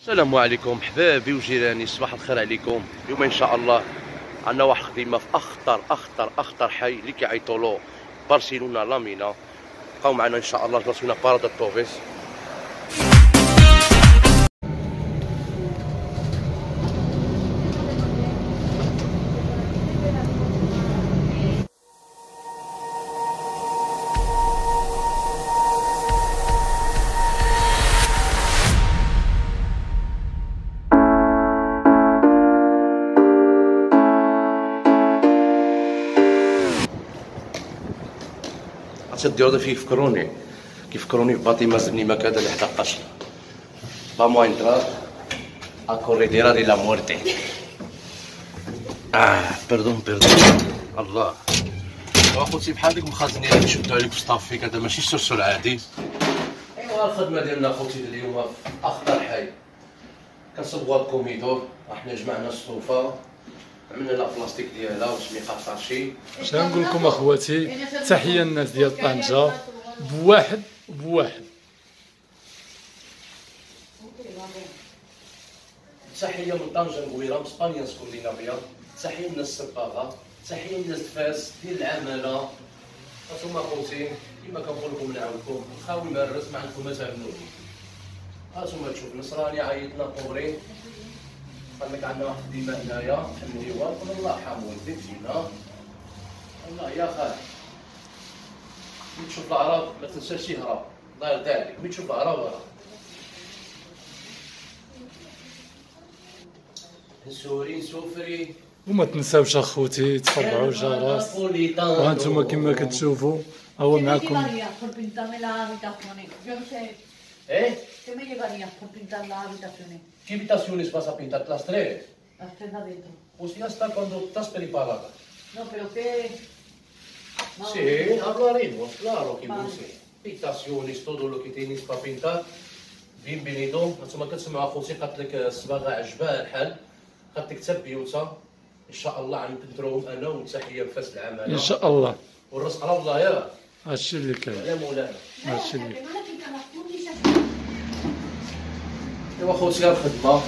السلام عليكم حبابي وجيراني، صباح الخير عليكم. اليوم ان شاء الله عندنا واحد الخدمه في اخطر حي اللي كيعيطوا له برشلونه لامينا. بقاو معنا ان شاء الله برشلونه بارادة توفيس. ديرو فيه كيفكروني في باطمه زنيمه كذا اللي حدا قشر فامو انترار ا كورريديرا دي لا مورتي. بردون الله واخوتي بحال ديك مخازنين اللي شدوا عليك في صافي كذا، ماشي السرسل عادي. ايوا الخدمه ديالنا اخوتي اليوم في اخطر حي كنصبغوا الكوميدور. احنا جمعنا الصوفه عملنا لا بلاستيك ديالها واش ما يقطعش. اش غنقول لكم اخواتي، تحيه الناس ديال طنجه بواحد. تحيه من طنجه نقويره من اسبانيا اسكندنافيا. تحيه الناس الصباغه، تحيه الناس فاس ديال العماله. هانتوما اخوتي كيما كنقول لكم نعاودكم الخاوي مارس ما عندكم ما تعملوش. هانتوما تشوف نصراني عيطنا كوبري قال لك عندنا واحد الديماء هنايا حمليوها قول الله يرحمو ولدي جينا الله يا خال. ملي تشوف العرب ما تنساش يهرب الله يرضي عليك. ملي تشوف العرب هرب. نسوري نسوفري وما تنساوش اخوتي تفرعوا الجرس. وهانتوما كما كتشوفوا هو معكم. ¿Eh? ¿Qué me llevarías por pintar las habitaciones? ¿Qué habitaciones vas a pintar? ¿Las tres? Las tres adentro. Pues ya está cuando estás preparada. No, pero ¿qué? Sí, hablaremos, claro que sí. Habitaciones, todo lo que tienes para pintar. Bienvenido. هانتوما كتسمعوا اخوتي قالت لك الصباغه عجبها الحال، قالت لك حتى بيوتها ان شاء الله غنبدروهم انا وتحيه لفاس العماله ان شاء الله. والرزق على الله يا هادشي اللي كاين. يا مولانا هادشي اللي ايوا خوتي الخدمه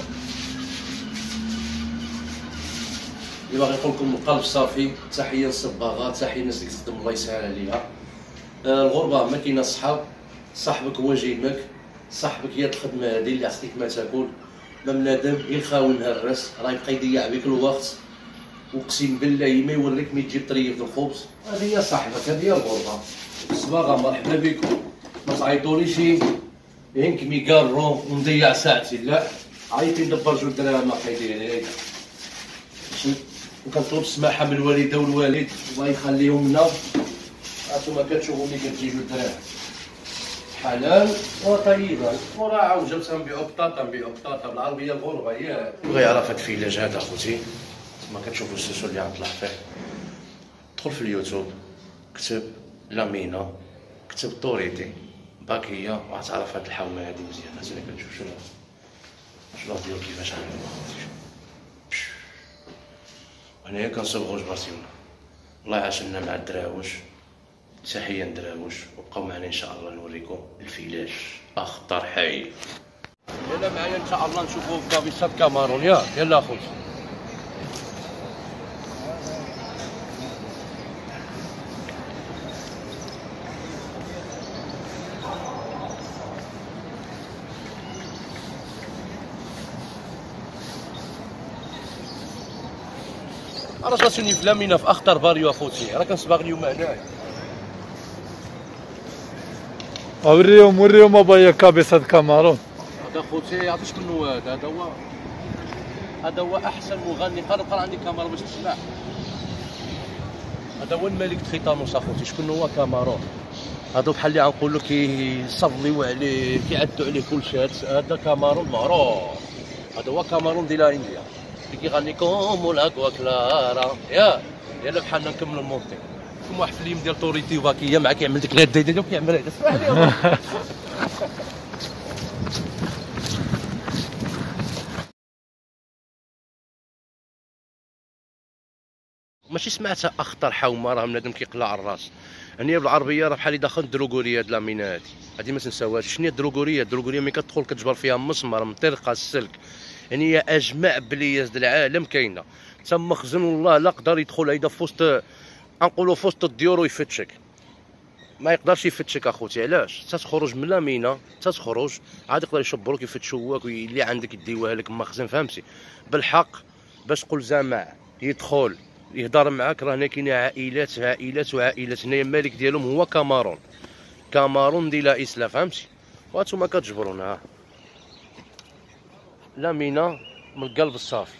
اللي باغي نقول لكم من قلب صافي. تحيه للصباغه، تحيه للناس اللي كتخدم الله يسهل عليها. الغربه ما كاينه صحاب، صاحبك هو جيمك، صاحبك هي الخدمه هذه اللي عطيك ما تاكل. ما بنادم يخاون الراس راه يبقى يضيع بك الوقت، وقسم بالله ما يوريك ملي تجيب طريف الخبز. هذه هي صاحبك، هذه هي الغربه. الصباغه مرحبا بكم، ما تعيطوليش ينك ميكارو ونضيع ساعتي، لا عيطي ندبر جوج دراهم حيدير. وكنطلب السماحه من الوالده والوالد الله يخليهم لنا. هانتوما كتشوفوا ملي كتجي جوج دراهم حلال وطيبه. وراه عاوجه تنبيعو بطاطا بالعربيه الغربه. هي بغى يعرف هاد الفيلاج هذا اخوتي كما كتشوفوا السلسل اللي غنطلع فيه. دخل في اليوتيوب كتب لامينا، كتب طوريتي باكيه وغتعرف هاد الحومه هادي مزيان. هانتوما كتشوف شنو ديالو كيفاش عامل. هنايا كنصبغو جبرتيونا. الله يعاشرنا مع الدراوش. تحيه ندراوش وبقاو معنا ان شاء الله نوريكم الفيلاج اخطر حي. يلا معايا ان شاء الله نشوفوا في كابيسات كامارون. يلا اخوتي راه جاتوني في لامينا في اخطر باريو اخوتي. راه كنصباغ اليوم هنايا. وريهم ابايا كابيسات كامارون. هذا خوتي عرفتي شكون هو هذا؟ هذا هو احسن مغني. قرب عندي كاميرا باش تسمع. هذا هو الملك تخيطانوس اخوتي. شكون هو كامارون؟ هذا بحال اللي غنقولوا كيصليو عليه كيعدوا عليه كلشي. هذا كامارون معروف. هذا هو كامارون ديال انديا اللي كيغني كوم لاكوا كلارا. يلا بحالنا نكملوا المونتي. كما واحد الفيلم ديال طوريتي وباكيه مع كيعمل ديك الهدايه ديالو كيعمل هذا. اسمح لي ماشي سمعتها اخطر حومه راه بنادم كيقلع الراس. هني بالعربيه راه بحال اللي داخل الدروغوريه هاد لامينا هادي ما تنساوهاش. شنو هي الدروغوريه؟ الدروغوريه ملي كتدخل كتجبر فيها مسمار مطرقه السلك، يعني هي اجمع بلياس ديال العالم كاينه. تم مخزن والله لا قدر يدخل هيدا في وسط، نقولوا في وسط الديور ويفتشك، ما يقدرش يفتشك اخوتي. علاش؟ تتخرج من لامينا، تتخرج عاد يقدر يشبروك يفتشوك واللي عندك يديوها لك مخزن، فهمتي؟ بالحق باش تقول زعما يدخل يهضر معاك، راه هنا كاين عائلات عائلات وعائلات. هنايا الملك ديالهم هو كامارون، كامارون دي لا اسلا، فهمتي؟ وانتوما كتجبرونا لامينا من القلب الصافي.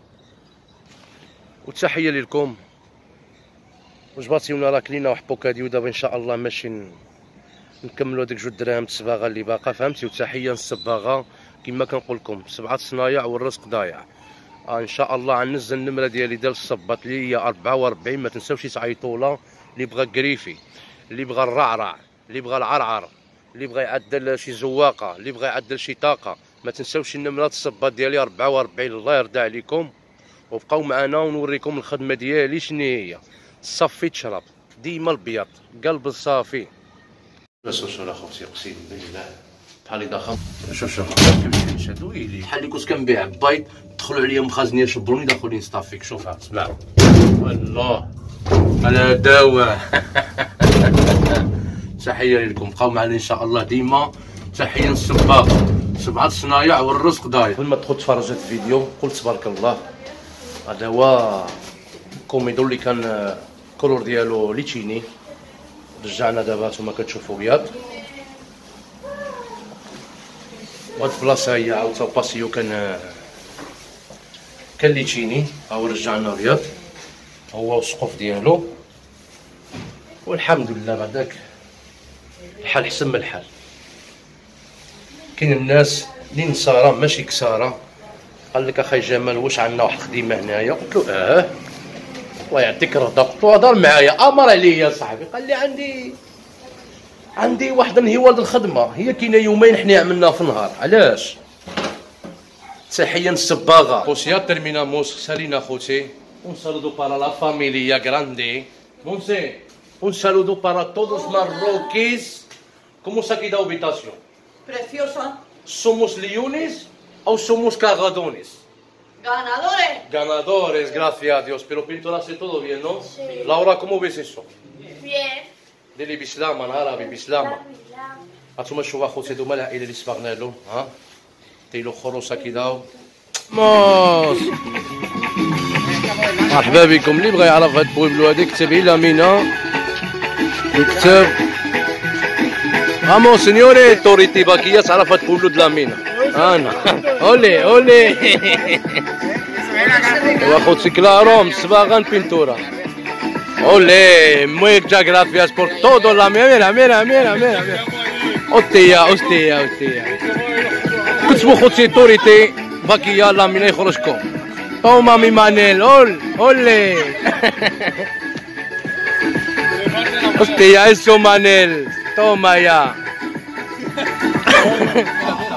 وتحيه لكم. وجباتيونا راه كلينا واحد بوكاديو دابا ان شاء الله ماشي نكملوا هذيك 2 دراهم الصباغه اللي باقا، فهمتي؟ وتحيه للصباغه كما كنقول لكم 7 صنايع والرزق ضايع. ان شاء الله غنزل النمره ديالي ديال الصباط اللي هي 44. ما تنساوش تعيطوا لها اللي بغى كريفي، اللي بغى الرعرع، اللي بغى العرعر، اللي بغى يعدل شي زواقه، اللي بغى يعدل شي طاقه. ما تنساوش النمره الصباط ديالي 44. الله يرضى عليكم وبقاو معنا ونوريكم الخدمه ديالي شنو هي. صفي تشرب ديما البيض قلب الصافي. شوف اخوتي اقسم بالله بحال اللي داخل. شوف كيفاش كيشادو لي بحال اللي كنت كنبيع بيض، دخلوا عليا مخازنين شبروني دخلوا نصطافيك. شوفها سمع والله على دواء. تحيه لكم، بقاو معنا ان شاء الله ديما. تحيه للصباغ 7 صنايع والرزق ضايع. قبل ما تدخل تفرج هذا الفيديو قول تبارك الله. هذا هو كوميدو اللي كان الكولور ديالو ليتشيني، رجعنا دابا نتوما كتشوفوا بيض. وهاد البلاصه هي عاوتاني باسيو كان ليتشيني، هاو رجعنا بيض هو والسقف ديالو. والحمد لله بعداك الحال حسن من الحال. كاين الناس اللي نصارى ماشي كساره، قال لك اخي جمال واش عندنا واحد الخدمه هنايا؟ قلت له الله يعطيك الرضا. قلت له هضر معايا امر عليا صاحبي. قال لي عندي واحد انهوال الخدمه هي كاينه يومين حنا عملناها في النهار. علاش؟ تحيه للصباغه خوتي ترميناموس سالينا خوتي. Un saludo para la familia grande. Monse, un saludo para todos marroquíes. ¿Cómo se ha quedado habitación? Preciosa. ¿Somos leones o somos cagadones? Ganadores. Ganadores, gracias a Dios. Pero pintoraste todo bien, ¿no? Sí. Laura, ¿cómo ves eso? Bien. ديري بسلامة نهار بسلامة. هانتوما شوفوا اخوتي هذوما العائلة اللي صبغنا لهم، ها ديروا خروصة كدا. موس مرحبا بكم. اللي بغى يعرف هاد البويبلو هادي كتب الى مينا يكتب امو سينيوري توريتي باكيه تعرف هاد البويبلو د لامينا. انا اولي واخوتي كلاروم صباغان بينتورا. Ole, muchas gracias por todo la mira. Hostia. كتبوا خوتي توريتي باكيه لامينا يخرجكم. توما مي مانيل اولي. Hostia, eso Manel. Toma ya.